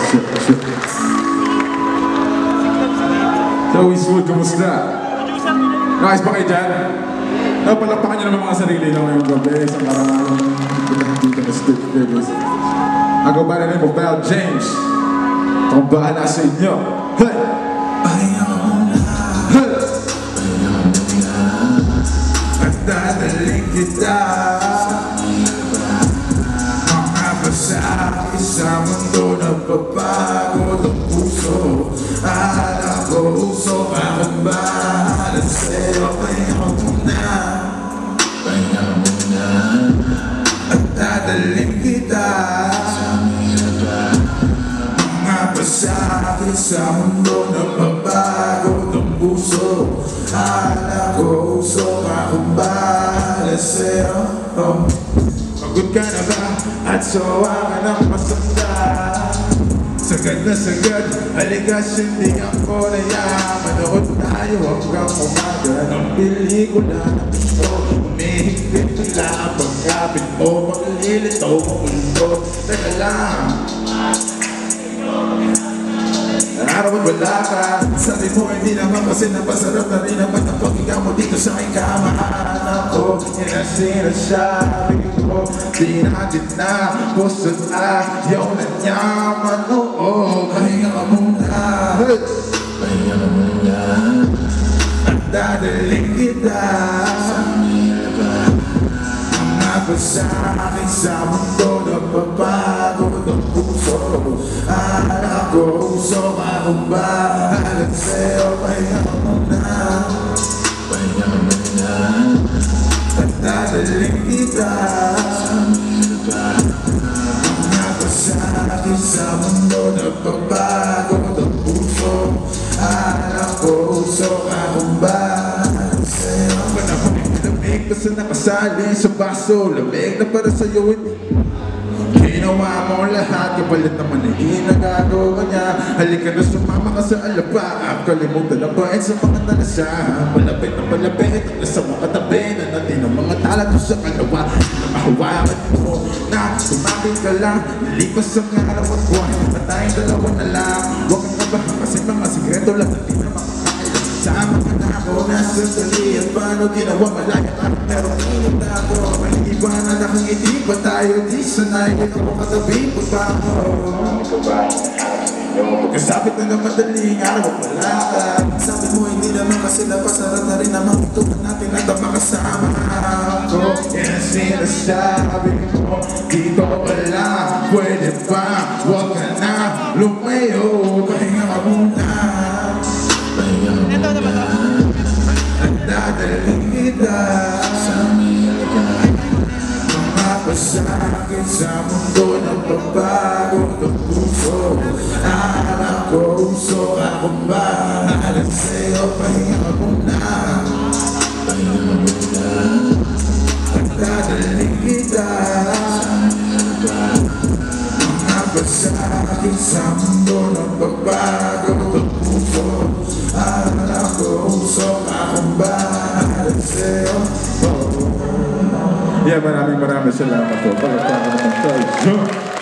shit. So, Eastwood, kumusta? Guys, pa kayo dyan? Napalapakan nyo naman mga sarili na ngayong gabi sa maraming dito na Stick Figures. Ako ba na rin po, Val James? Akong bahala sa inyo. Hey! At dadaling kita mga pasakit sa mundo na babago ng puso. Alam ko uso akong bahala sa'yo. Pahinga muna at dadaling kita mga pasakit sa mundo na babago ng puso. Alam ko uso akong bahala sa'yo. Pagod ka na ba at sawa ka ng masanda? Sagad na sagad, halika sindihan ko na yan. Manood tayo hanggang umaga ng pelikula na gusto. Umihigpit sila ang pagkapit mo, maglilito mo gusto. Teka lang, araw at wala ka. Sabi mo hindi naman kasi napasarap na rin naman ang paghiga mo dito sa aking kama. Anak ko, yan ang sinasabi ko. Di natin na puso't ayaw na niya manood. Pahinga ka muna, pahinga ka muna at dadaling kita mga pasakit sa mundo na babago ng puso. Anak ko, uso akong bahala sa'yo. Pahinga ka muna, pahinga ka muna at dadaling kita mga pasakit sa mundo na babago ng puso. Anak ko, uso akong bahala sa'yo. Panahon yung lamig, basta nakasali sa baso. Lamig na para sa'yo, ginawa mo lahat, kapalit naman hindi nagagawa niya. Halika na sumama ka sa alaba. Kalimutan na ba sa mga nalasahan? Malapit na malapit ang nasa mga tabi na natin ang mga talat mo sa kalawa. Na mahawakan mo na tumapit ka lang. Lipas ang araw at buwan at tayong dalawa na lang. Huwag kang kabahan kasi mga sikreto lang na di na makakailan. Sama ka na ako nasa dali at paano ginawa malaya ka. Pero init na ako, may iba na nakangiti pa tayo. Di sanay, di ako katabi pa ba ako? Pagkasabit na ng madaling araw at wala ka. Sabi mo hindi naman kasi napasarap na rin naman ito. Hanapin at ang makasama ako. Yan ang sinasabi ko, dito wala. Pwede ba? Huwag ka na lumayo. Pahinga ka muna, pahinga ka muna at dadaling kita mga pasakit sa mundo na babago ng puso. Anak ko, uso akong bahala sa'yo. Pahinga ka muna, pahinga ka muna at dadaling kita mga pasakit sa mundo na babago ng puso. Anak ko, uso akong bahala sa'yo. Yeah, maraming salamat po. Palakpakan naman tayo.